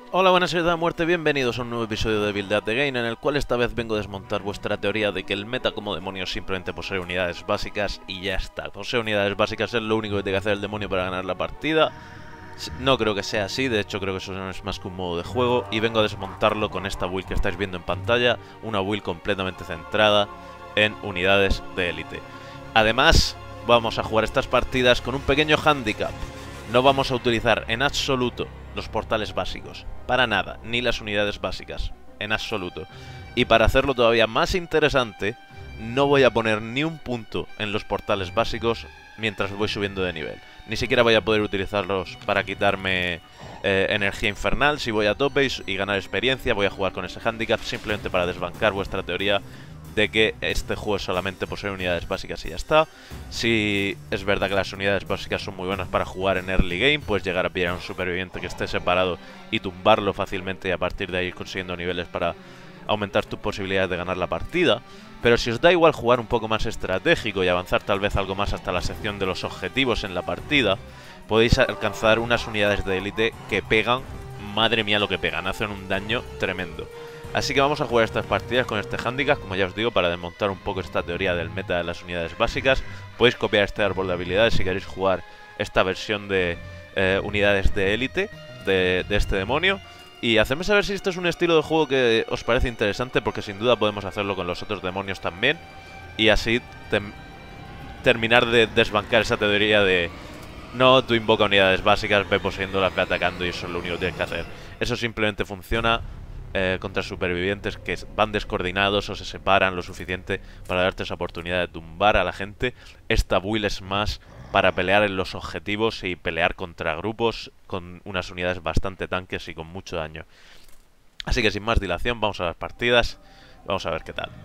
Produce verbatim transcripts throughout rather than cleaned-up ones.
Hola, buenas seres de la muerte, bienvenidos a un nuevo episodio de Build Up the Game, en el cual esta vez vengo a desmontar vuestra teoría de que el meta como demonio simplemente posee unidades básicas y ya está. Posee unidades básicas, es lo único que tiene que hacer el demonio para ganar la partida. No creo que sea así, de hecho creo que eso no es más que un modo de juego, y vengo a desmontarlo con esta build que estáis viendo en pantalla, una build completamente centrada en unidades de élite. Además, vamos a jugar estas partidas con un pequeño handicap. No vamos a utilizar en absoluto los portales básicos, para nada, ni las unidades básicas, en absoluto. Y para hacerlo todavía más interesante, no voy a poner ni un punto en los portales básicos mientras voy subiendo de nivel. Ni siquiera voy a poder utilizarlos para quitarme eh, energía infernal si voy a tope y, y ganar experiencia. Voy a jugar con ese handicap simplemente para desbancar vuestra teoría de que este juego solamente posee unidades básicas y ya está. Si es verdad que las unidades básicas son muy buenas para jugar en early game, puedes llegar a pillar a un superviviente que esté separado y tumbarlo fácilmente y a partir de ahí ir consiguiendo niveles para aumentar tus posibilidades de ganar la partida. Pero si os da igual jugar un poco más estratégico y avanzar tal vez algo más hasta la sección de los objetivos en la partida, podéis alcanzar unas unidades de élite que pegan, madre mía lo que pegan, hacen un daño tremendo. Así que vamos a jugar estas partidas con este handicap, como ya os digo, para desmontar un poco esta teoría del meta de las unidades básicas. Podéis copiar este árbol de habilidades si queréis jugar esta versión de eh, unidades de élite de, de este demonio. Y hacedme saber si esto es un estilo de juego que os parece interesante, porque sin duda podemos hacerlo con los otros demonios también. Y así terminar de desbancar esa teoría de no, tú invoca unidades básicas, ve poseyéndolas, ve atacando y eso es lo único que tienes que hacer. Eso simplemente funciona eh, contra supervivientes que van descoordinados o se separan lo suficiente para darte esa oportunidad de tumbar a la gente. Esta build es más para pelear en los objetivos y pelear contra grupos con unas unidades bastante tanques y con mucho daño. Así que sin más dilación, vamos a las partidas. Vamos a ver qué tal.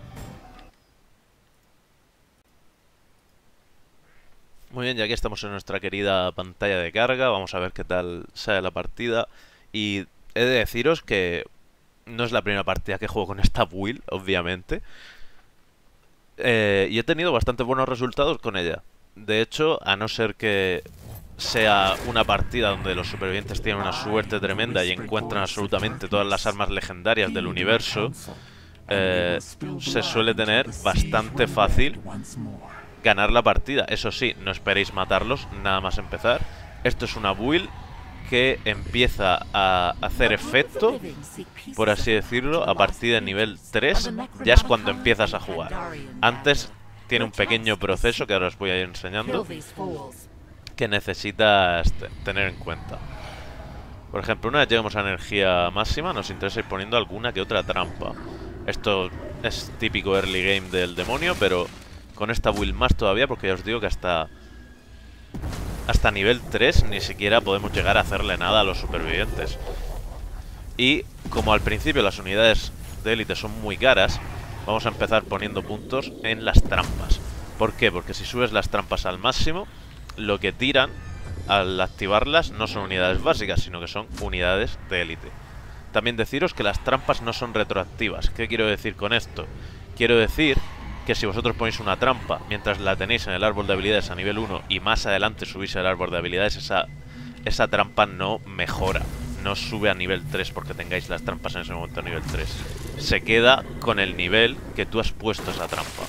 Muy bien, ya que estamos en nuestra querida pantalla de carga, vamos a ver qué tal sale la partida. Y he de deciros que no es la primera partida que juego con esta build, obviamente. Eh, y he tenido bastante buenos resultados con ella. De hecho, a no ser que sea una partida donde los supervivientes tienen una suerte tremenda y encuentran absolutamente todas las armas legendarias del universo, eh, se suele tener bastante fácil ganar la partida. Eso sí, no esperéis matarlos nada más empezar. Esto es una build que empieza a hacer efecto, por así decirlo, a partir del nivel tres. Ya es cuando empiezas a jugar. Antes tiene un pequeño proceso que ahora os voy a ir enseñando, que necesitas tener en cuenta. Por ejemplo, una vez lleguemos a energía máxima, nos interesa ir poniendo alguna que otra trampa. Esto es típico early game del demonio, pero con esta build más todavía, porque ya os digo que hasta hasta nivel tres ni siquiera podemos llegar a hacerle nada a los supervivientes. Y como al principio las unidades de élite son muy caras, vamos a empezar poniendo puntos en las trampas. ¿Por qué? Porque si subes las trampas al máximo, lo que tiran al activarlas no son unidades básicas, sino que son unidades de élite. También deciros que las trampas no son retroactivas. ¿Qué quiero decir con esto? Quiero decir que si vosotros ponéis una trampa mientras la tenéis en el árbol de habilidades a nivel uno y más adelante subís el árbol de habilidades, esa, esa trampa no mejora, no sube a nivel tres porque tengáis las trampas en ese momento a nivel tres. Se queda con el nivel que tú has puesto esa trampa.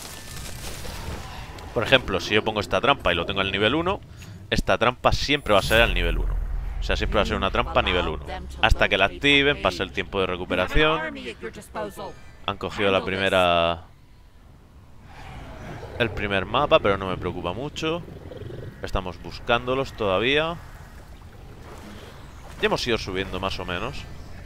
Por ejemplo, si yo pongo esta trampa y lo tengo al nivel uno, esta trampa siempre va a ser al nivel uno. O sea, siempre va a ser una trampa a nivel uno. Hasta que la activen, pase el tiempo de recuperación. Han cogido la primera... el primer mapa, pero no me preocupa mucho. Estamos buscándolos todavía. Ya hemos ido subiendo más o menos.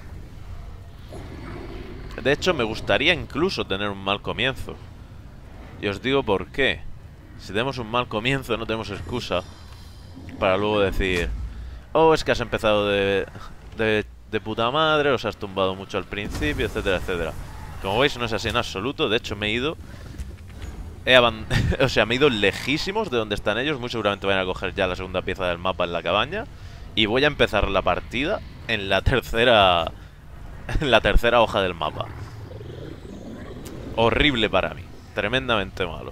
De hecho, me gustaría incluso tener un mal comienzo. Y os digo por qué. Si tenemos un mal comienzo, no tenemos excusa para luego decir: oh, es que has empezado de, de, de puta madre, os has tumbado mucho al principio, etcétera, etcétera. Como veis, no es así en absoluto. De hecho, me he ido... He o sea, me he ido lejísimos de donde están ellos. Muy seguramente van a coger ya la segunda pieza del mapa en la cabaña. Y voy a empezar la partida en la tercera... en la tercera hoja del mapa. Horrible para mí. Tremendamente malo.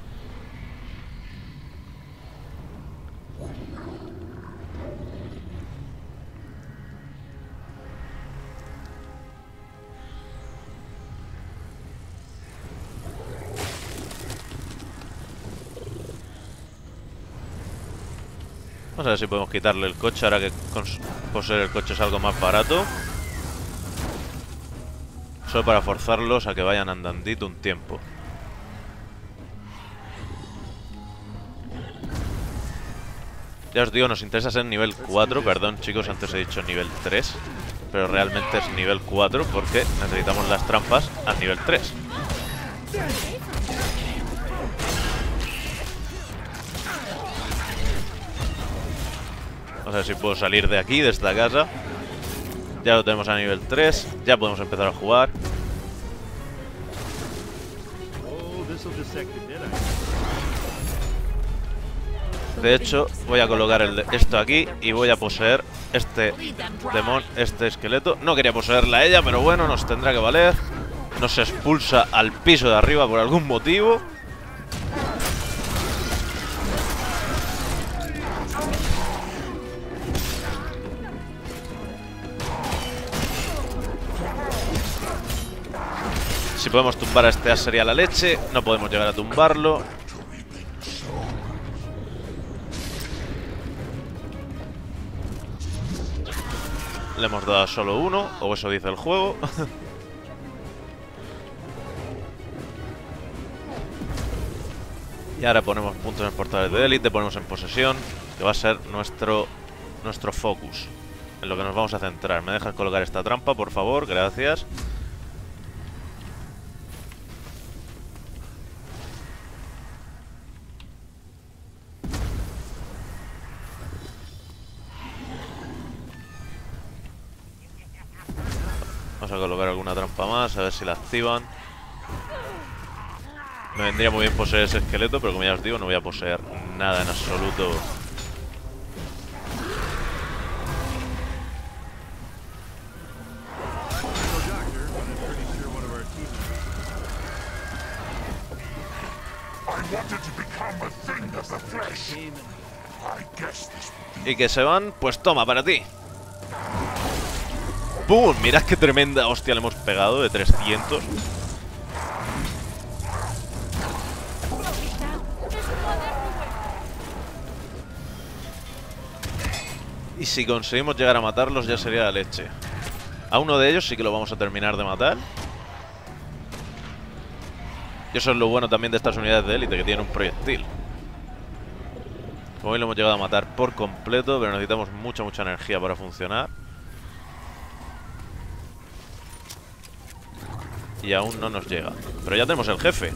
Vamos a ver si podemos quitarle el coche ahora que poseer el coche es algo más barato. Solo para forzarlos a que vayan andandito un tiempo. Ya os digo, nos interesa ser nivel cuatro. Perdón chicos, antes he dicho nivel tres. Pero realmente es nivel cuatro porque necesitamos las trampas a nivel tres. Vamos a ver si puedo salir de aquí, de esta casa. Ya lo tenemos a nivel tres. Ya podemos empezar a jugar. De hecho, voy a colocar el de esto aquí y voy a poseer este demonio, este esqueleto. No quería poseerla a ella, pero bueno, nos tendrá que valer. Nos expulsa al piso de arriba por algún motivo. Si podemos tumbar a este as sería la leche. No podemos llegar a tumbarlo. Le hemos dado solo uno, o eso dice el juego. Y ahora ponemos puntos en portales de élite, ponemos en posesión, que va a ser nuestro, nuestro focus, en lo que nos vamos a centrar. ¿Me dejas colocar esta trampa, por favor? Gracias. Vamos a colocar alguna trampa más, a ver si la activan. Me vendría muy bien poseer ese esqueleto, pero como ya os digo, no voy a poseer nada en absoluto. Y que se van, pues toma, para ti. ¡Pum! Mirad qué tremenda hostia le hemos pegado de trescientos. Y si conseguimos llegar a matarlos ya sería la leche. A uno de ellos sí que lo vamos a terminar de matar. Y eso es lo bueno también de estas unidades de élite, que tienen un proyectil. Como hoy lo hemos llegado a matar por completo, pero necesitamos mucha, mucha energía para funcionar. Y aún no nos llega. Pero ya tenemos el jefe.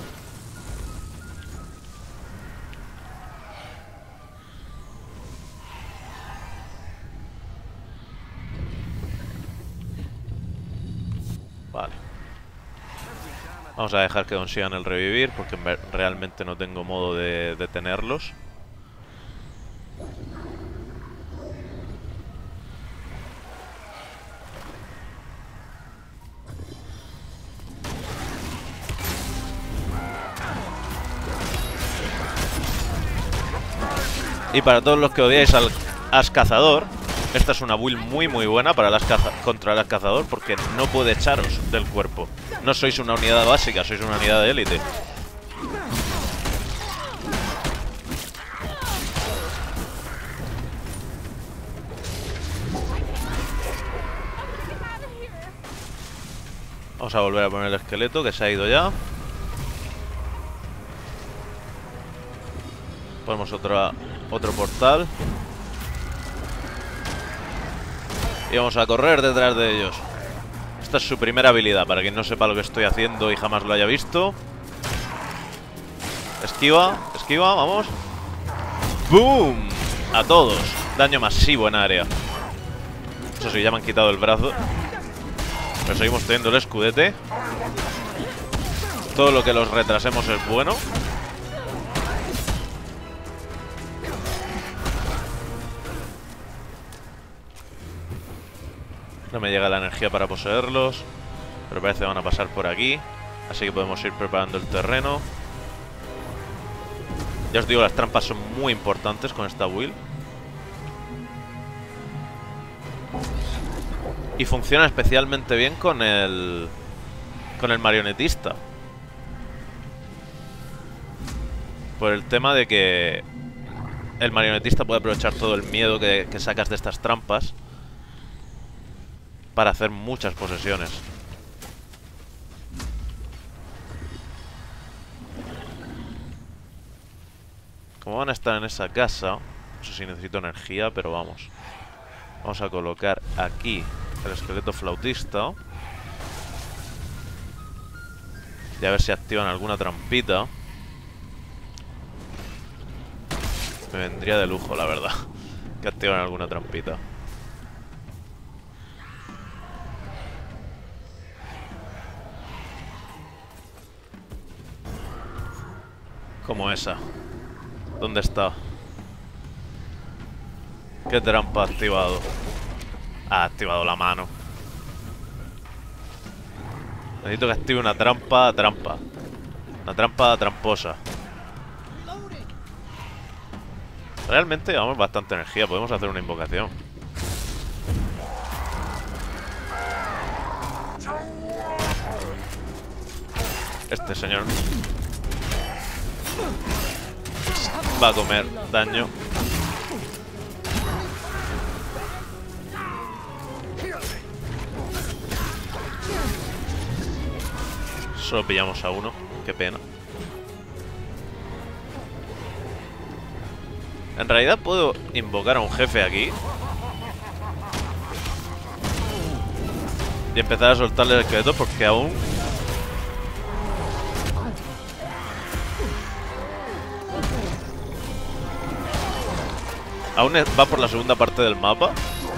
Vale. Vamos a dejar que consigan el revivir, porque realmente no tengo modo de detenerlos. Y para todos los que odiáis al as cazador, esta es una build muy muy buena para las caza contra el as cazador, porque no puede echaros del cuerpo. No sois una unidad básica, sois una unidad de élite. Vamos a volver a poner el esqueleto, que se ha ido ya. Ponemos otra, otro portal. Y vamos a correr detrás de ellos. Esta es su primera habilidad, para quien no sepa lo que estoy haciendo y jamás lo haya visto. Esquiva, esquiva, vamos. ¡Boom! A todos. Daño masivo en área. Eso sí, ya me han quitado el brazo. Pero seguimos teniendo el escudete. Todo lo que los retrasemos es bueno. No me llega la energía para poseerlos, pero parece que van a pasar por aquí. Así que podemos ir preparando el terreno. Ya os digo, las trampas son muy importantes con esta build. Y funciona especialmente bien con el... con el marionetista. Por el tema de que... el marionetista puede aprovechar todo el miedo que, que sacas de estas trampas para hacer muchas posesiones. Como van a estar en esa casa, no sé si necesito energía, pero vamos. Vamos a colocar aquí el esqueleto flautista. Y a ver si activan alguna trampita. Me vendría de lujo, la verdad, que activan alguna trampita. Como esa. ¿Dónde está? ¿Qué trampa ha activado? Ha activado la mano. Necesito que active una trampa trampa. Una trampa tramposa. Realmente llevamos bastante energía. Podemos hacer una invocación. Este señor va a comer daño. Solo pillamos a uno. Qué pena. En realidad puedo invocar a un jefe aquí y empezar a soltarle el esqueleto, porque aún Aún va por la segunda parte del mapa.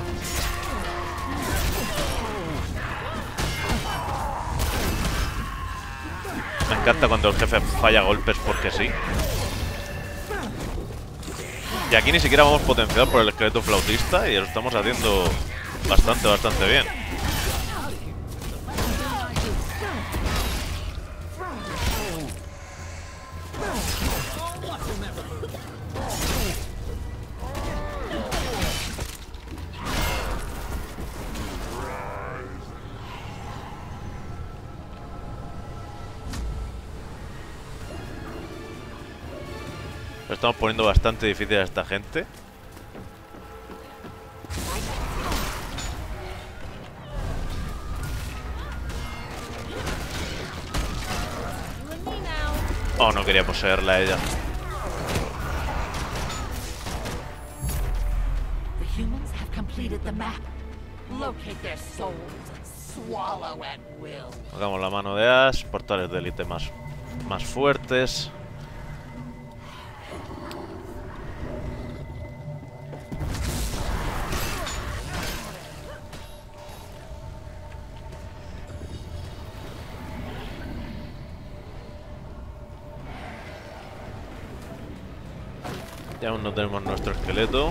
Me encanta cuando el jefe falla golpes porque sí. Y aquí ni siquiera vamos potenciados por el esqueleto flautista y lo estamos haciendo bastante, bastante bien. Lo estamos poniendo bastante difícil a esta gente. Oh, no quería poseerla a ella. Hagamos la mano de Ash, portales de élite más, más fuertes. Ya aún no tenemos nuestro esqueleto.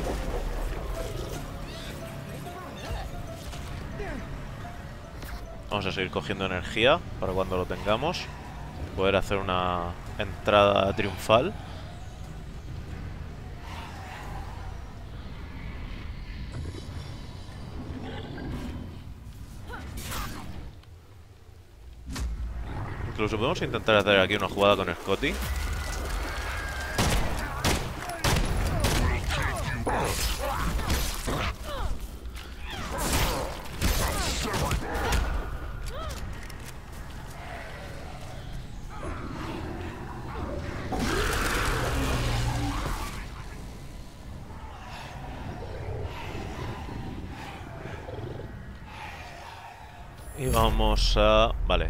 Vamos a seguir cogiendo energía para cuando lo tengamos poder hacer una entrada triunfal. Incluso podemos intentar hacer aquí una jugada con Scotty. Y vamos a... Vale.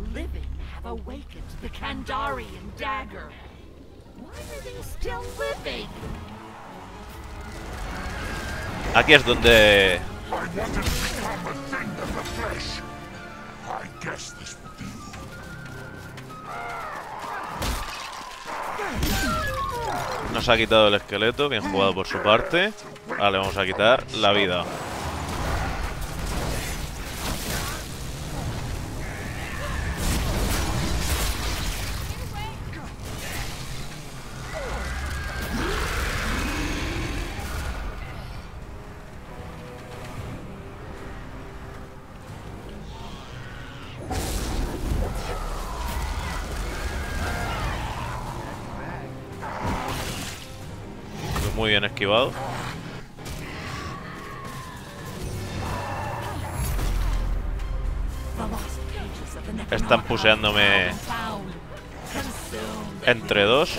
Aquí es donde... Nos ha quitado el esqueleto, bien jugado por su parte. Ahora le vamos a quitar la vida. Muy bien esquivado. Están puseándome entre dos.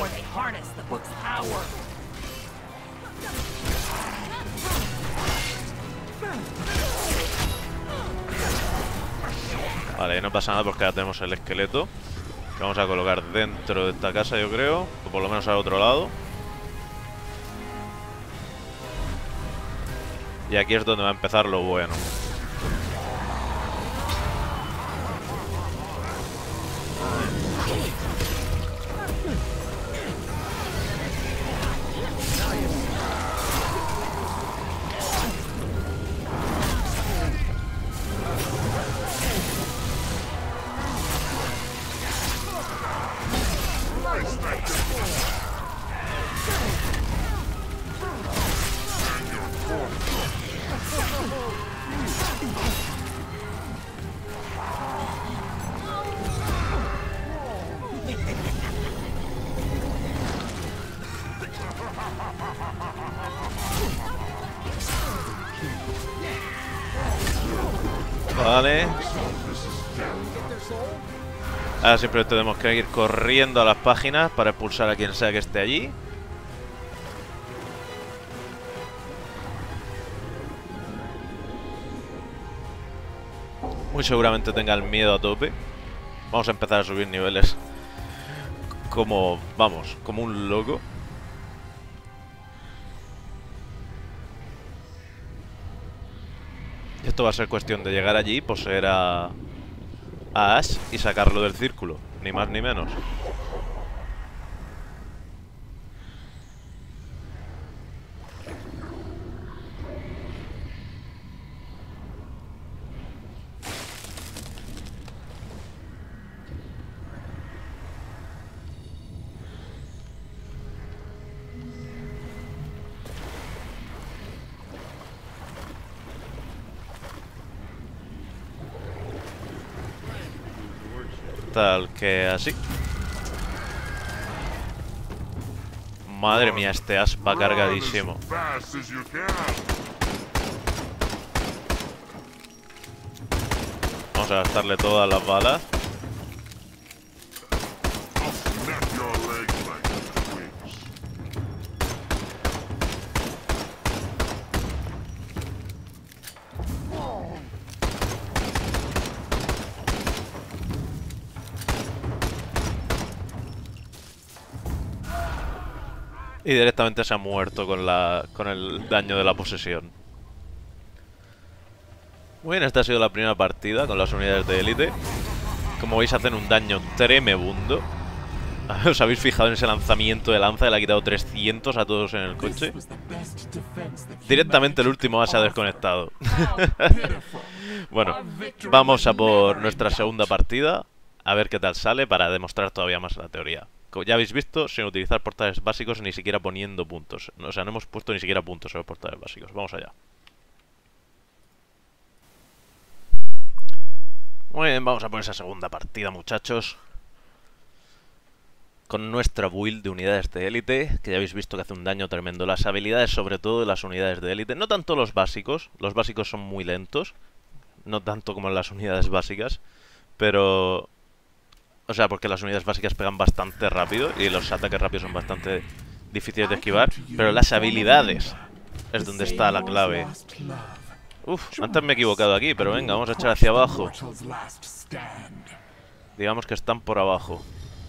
Vale, no pasa nada porque ya tenemos el esqueleto que vamos a colocar dentro de esta casa, yo creo, o por lo menos al otro lado. Y aquí es donde va a empezar lo bueno. Vale. Ahora siempre tenemos que ir corriendo a las páginas para expulsar a quien sea que esté allí. Muy seguramente tenga el miedo a tope. Vamos a empezar a subir niveles como, vamos, como un loco. Esto va a ser cuestión de llegar allí, poseer a, a Ash y sacarlo del círculo, ni más ni menos. Tal que así. Madre mía, este Ash va cargadísimo. Vamos a gastarle todas las balas. Y directamente se ha muerto con la con el daño de la posesión. Muy bien, esta ha sido la primera partida con las unidades de élite. Como veis, hacen un daño tremebundo. ¿Os habéis fijado en ese lanzamiento de lanza? Le ha quitado trescientos a todos en el coche. Directamente el último se ha desconectado. Bueno, vamos a por nuestra segunda partida. A ver qué tal sale para demostrar todavía más la teoría. Como ya habéis visto, sin utilizar portales básicos, ni siquiera poniendo puntos. O sea, no hemos puesto ni siquiera puntos en los portales básicos. Vamos allá. Muy bien, vamos a por esa segunda partida, muchachos. Con nuestra build de unidades de élite, que ya habéis visto que hace un daño tremendo. Las habilidades, sobre todo de las unidades de élite. No tanto los básicos. Los básicos son muy lentos. No tanto como en las unidades básicas. Pero... O sea, porque las unidades básicas pegan bastante rápido y los ataques rápidos son bastante difíciles de esquivar. Pero las habilidades es donde está la clave. Uf, antes me he equivocado aquí, pero venga, vamos a echar hacia abajo. Digamos que están por abajo.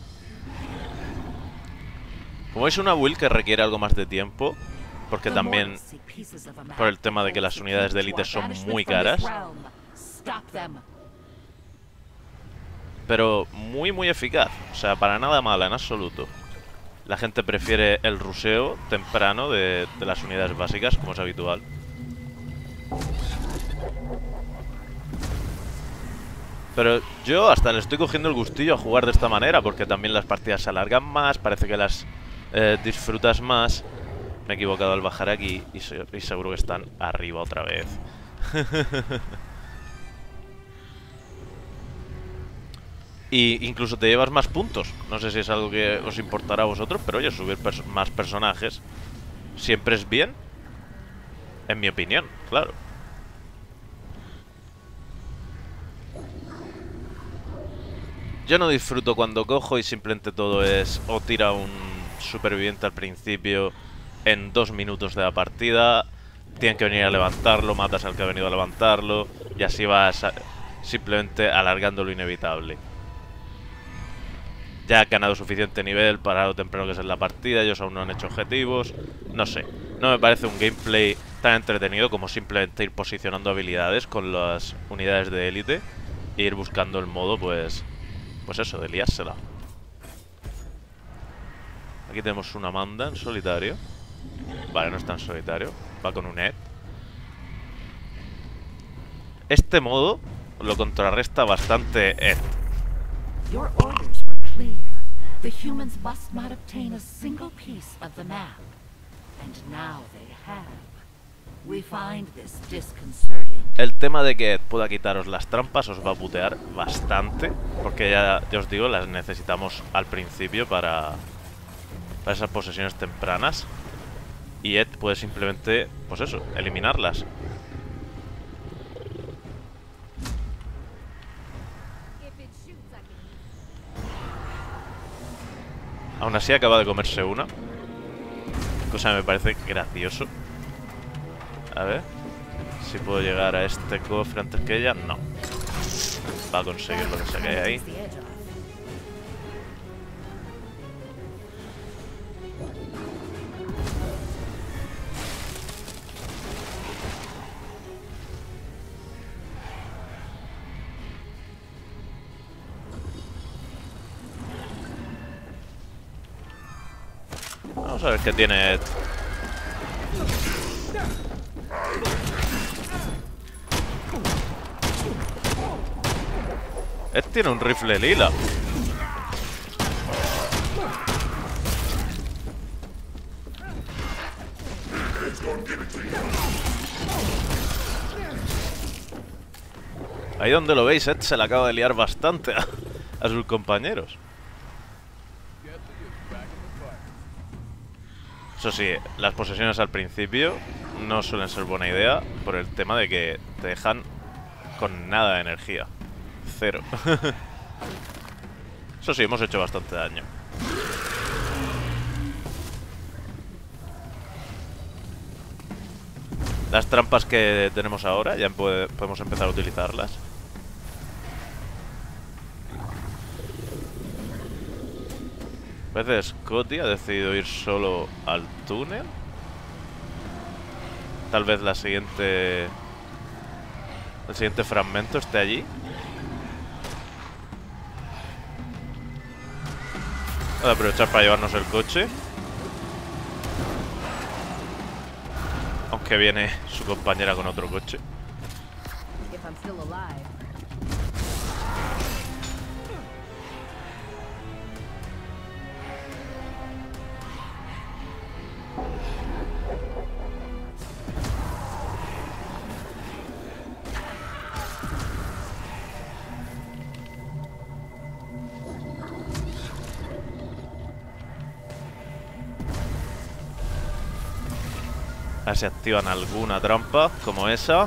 Como es una build que requiere algo más de tiempo, porque también por el tema de que las unidades de élite son muy caras. Pero muy muy eficaz, o sea, para nada mala en absoluto. La gente prefiere el ruseo temprano de, de las unidades básicas, como es habitual. Pero yo hasta le estoy cogiendo el gustillo a jugar de esta manera, porque también las partidas se alargan más, parece que las eh, disfrutas más. Me he equivocado al bajar aquí y, se, y seguro que están arriba otra vez. Y incluso te llevas más puntos. No sé si es algo que os importará a vosotros, pero oye, subir pers más personajes siempre es bien. En mi opinión, claro. Yo no disfruto cuando cojo y simplemente todo es o tira un superviviente al principio en dos minutos de la partida, tienen que venir a levantarlo, matas al que ha venido a levantarlo y así vas a, simplemente alargando lo inevitable. Ya ha ganado suficiente nivel para lo temprano que es en la partida, ellos aún no han hecho objetivos, no sé. No me parece un gameplay tan entretenido como simplemente ir posicionando habilidades con las unidades de élite e ir buscando el modo, pues... Pues eso, de liársela. Aquí tenemos una Amanda en solitario. Vale, no está en solitario. Va con un Ed. Este modo lo contrarresta bastante Ed. Your orders were clear. The humans must not obtain a single piece of the map. And now they have. We find this disconcerting. El tema de que Ed pueda quitaros las trampas os va a putear bastante. Porque ya, ya os digo, las necesitamos al principio para, para esas posesiones tempranas. Y Ed puede simplemente, pues eso, eliminarlas. Aún así acaba de comerse una. Cosa que me parece gracioso. A ver si puedo llegar a este cofre antes que ella. No. Va a conseguir lo que se cae ahí. Vamos a ver qué tiene Ed. Ed tiene un rifle lila. Ahí donde lo veis, Ed se le acaba de liar bastante a, a sus compañeros. Eso sí, las posesiones al principio no suelen ser buena idea por el tema de que te dejan con nada de energía. Cero. Eso sí, hemos hecho bastante daño. Las trampas que tenemos ahora, ya puede, podemos empezar a utilizarlas. Parece que Scotty ha decidido ir solo al túnel. Tal vez la siguiente... El siguiente fragmento esté allí. Voy a aprovechar para llevarnos el coche. Aunque viene su compañera con otro coche. A ver si activan alguna trampa como esa.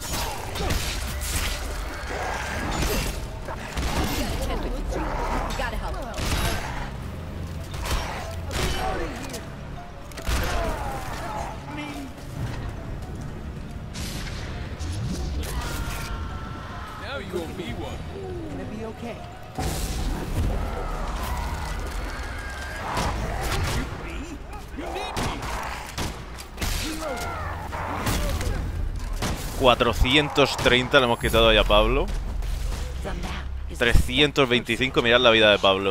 cuatrocientos treinta le hemos quitado ahí a Pablo. trescientos veinticinco, mirad la vida de Pablo.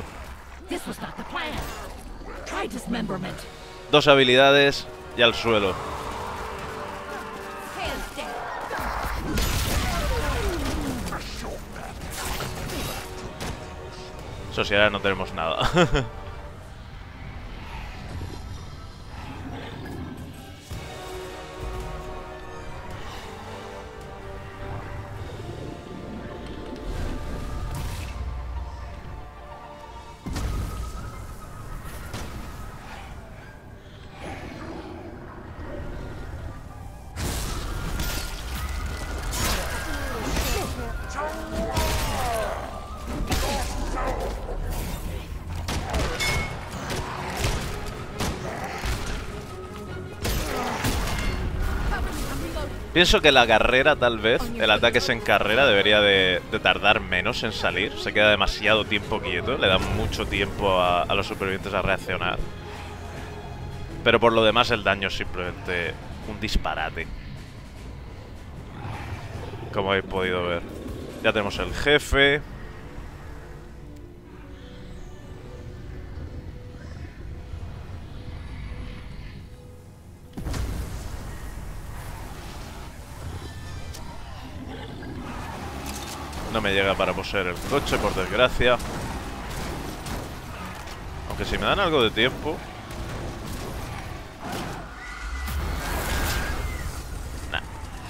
Dos habilidades y al suelo. Eso sí, ahora no tenemos nada. Pienso que la carrera, tal vez, el ataque es en carrera, debería de, de tardar menos en salir. Se queda demasiado tiempo quieto, le da mucho tiempo a, a los supervivientes a reaccionar. Pero por lo demás el daño es simplemente un disparate. Como habéis podido ver. Ya tenemos el jefe. No me llega para poseer el coche, por desgracia. Aunque si me dan algo de tiempo... Nah.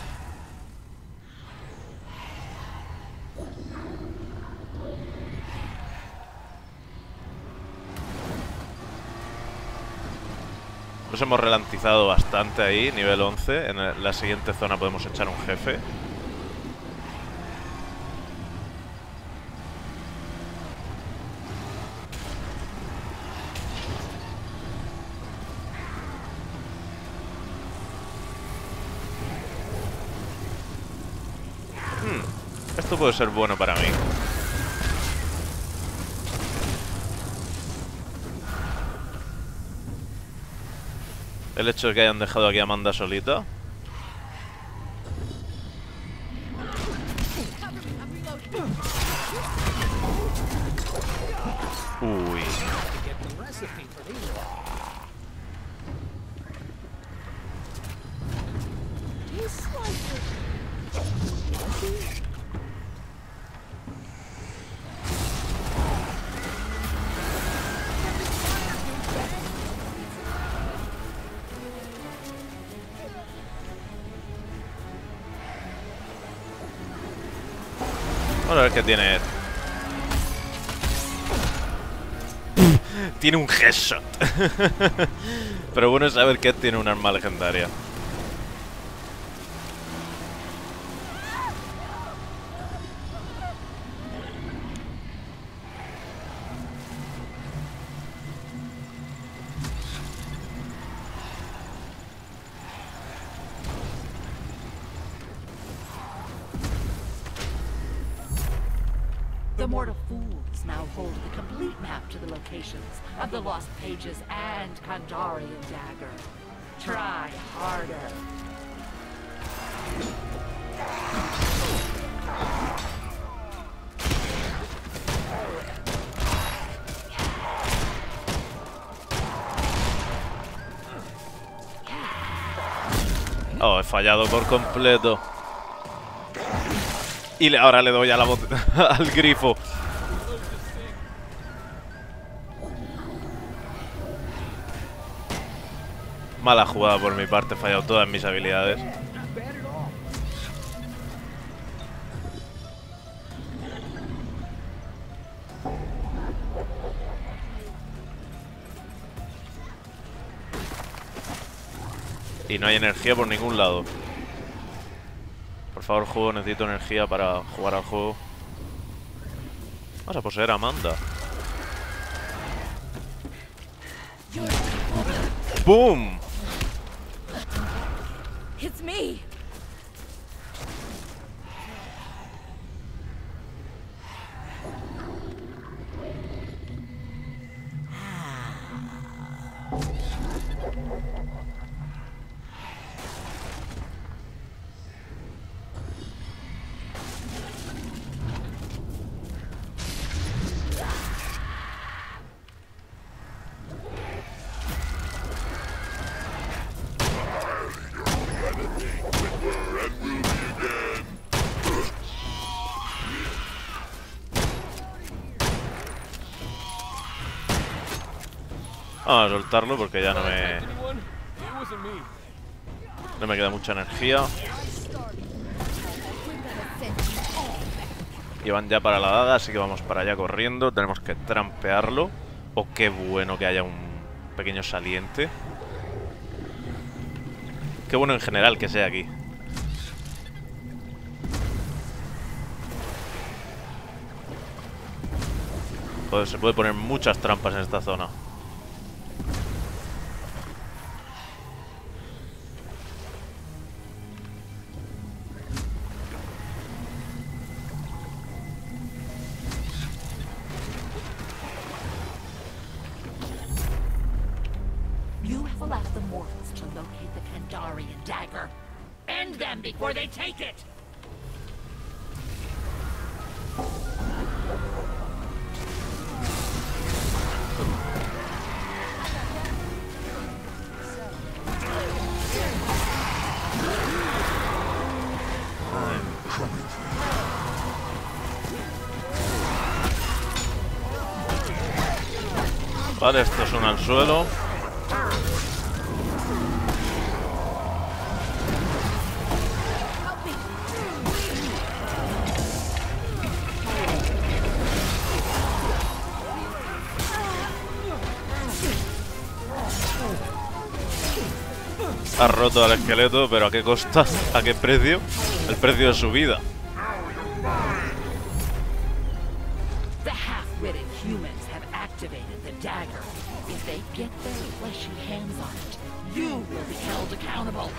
Nos hemos ralentizado bastante ahí, nivel once. En la siguiente zona podemos echar un jefe. Esto puede ser bueno para mí. El hecho de que hayan dejado aquí a Amanda solita. Uy. Vamos a ver qué tiene. Tiene un headshot. Pero bueno es saber que tiene un arma legendaria. The Mortal Fools now hold the complete map to the locations of the Lost Pages and Kandarian Dagger. Try harder. Oh, he fallado por completo. Y le, ahora le doy a la al grifo. Mala jugada por mi parte, he fallado todas mis habilidades. Y no hay energía por ningún lado. Por favor, juego, necesito energía para jugar al juego. Vamos a poseer a Amanda. ¡Boom! It's me. Vamos a soltarlo porque ya no me... No me queda mucha energía. Y van ya para la daga, así que vamos para allá corriendo. Tenemos que trampearlo. Oh, qué bueno que haya un pequeño saliente. Qué bueno en general que sea aquí. Joder, se puede poner muchas trampas en esta zona. Kandarian dagger. End them before they take it! Vale, estos son al suelo. Ha roto al esqueleto, pero ¿a qué costa? ¿A qué precio? El precio de su vida. The half-witted humans have activated the dagger. If they get their fleshy hands on it, you will be held accountable.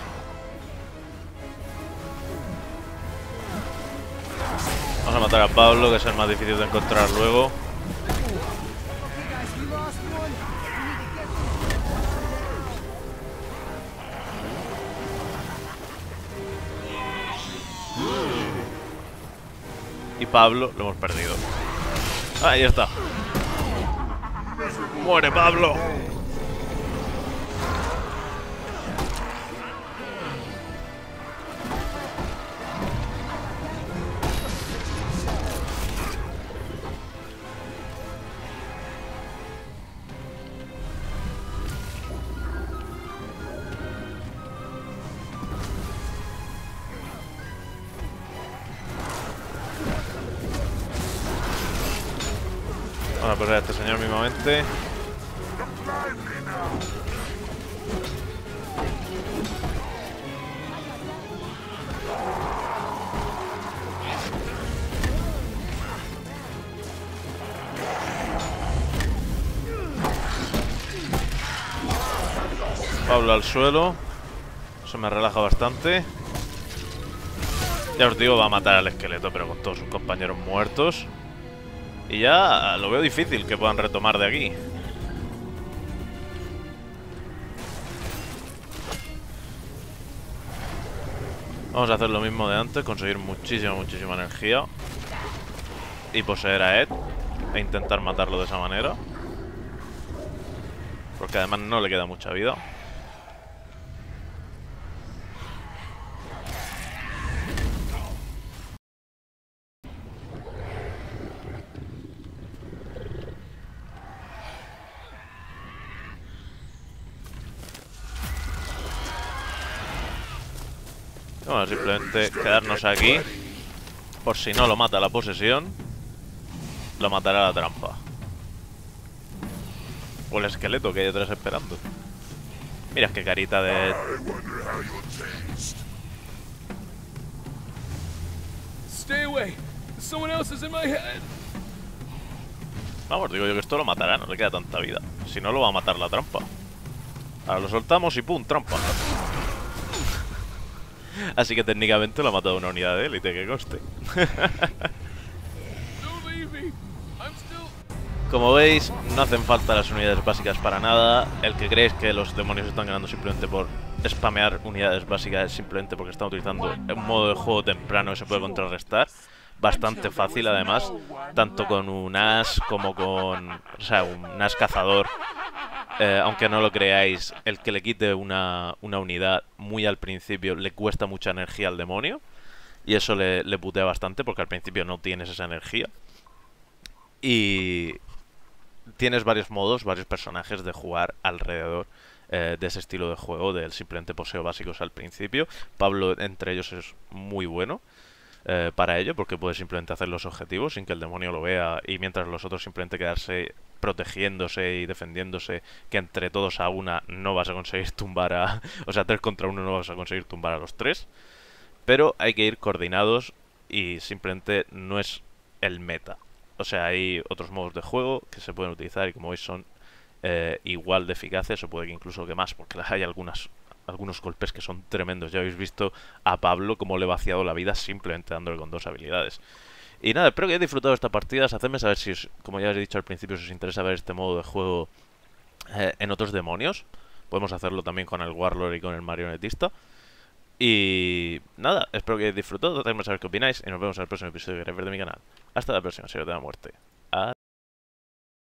Vamos a matar a Pablo, que es el más difícil de encontrar luego. Y Pablo lo hemos perdido. Ahí está. ¡Muere, Pablo! Vamos a perder a este señor mismamente. Pablo al suelo. Eso me relaja bastante. Ya os digo, va a matar al esqueleto, pero con todos sus compañeros muertos. Y ya lo veo difícil que puedan retomar de aquí. Vamos a hacer lo mismo de antes, conseguir muchísima, muchísima energía. Y poseer a Ed. E intentar matarlo de esa manera. Porque además no le queda mucha vida. Bueno, simplemente quedarnos aquí. Por si no lo mata la posesión, lo matará la trampa. O el esqueleto que hay detrás esperando. Mira qué carita de... Stay away. Someone else is in my head. Vamos, digo yo que esto lo matará, no le queda tanta vida. Si no, lo va a matar la trampa. Ahora lo soltamos y ¡pum! Trampa. Así que técnicamente lo ha matado una unidad de élite, que conste. Como veis, no hacen falta las unidades básicas para nada. El que creéis que los demonios están ganando simplemente por spamear unidades básicas es simplemente porque están utilizando un modo de juego temprano que se puede contrarrestar. Bastante fácil además, tanto con un as como con... O sea, un as cazador. Eh, aunque no lo creáis, el que le quite una, una unidad muy al principio le cuesta mucha energía al demonio. Y eso le, le putea bastante porque al principio no tienes esa energía. Y tienes varios modos, varios personajes de jugar alrededor eh, de ese estilo de juego, del simplemente poseo básicos al principio. Pablo entre ellos es muy bueno. Eh, para ello, porque puede simplemente hacer los objetivos sin que el demonio lo vea y mientras los otros simplemente quedarse protegiéndose y defendiéndose, que entre todos a una no vas a conseguir tumbar a... O sea, tres contra uno no vas a conseguir tumbar a los tres, pero hay que ir coordinados y simplemente no es el meta. O sea, hay otros modos de juego que se pueden utilizar y como veis son eh, igual de eficaces o puede que incluso que más, porque hay algunas... algunos golpes que son tremendos. Ya habéis visto a Pablo cómo le ha vaciado la vida simplemente dándole con dos habilidades. Y nada, espero que hayáis disfrutado de esta partida. Hacedme saber si, os, como ya os he dicho al principio, si os interesa ver este modo de juego eh, en otros demonios. Podemos hacerlo también con el Warlord y con el marionetista. Y nada, espero que hayáis disfrutado, hacedme saber qué opináis y nos vemos en el próximo episodio de Queréis Ver de mi canal. Hasta la próxima, Señor de la Muerte.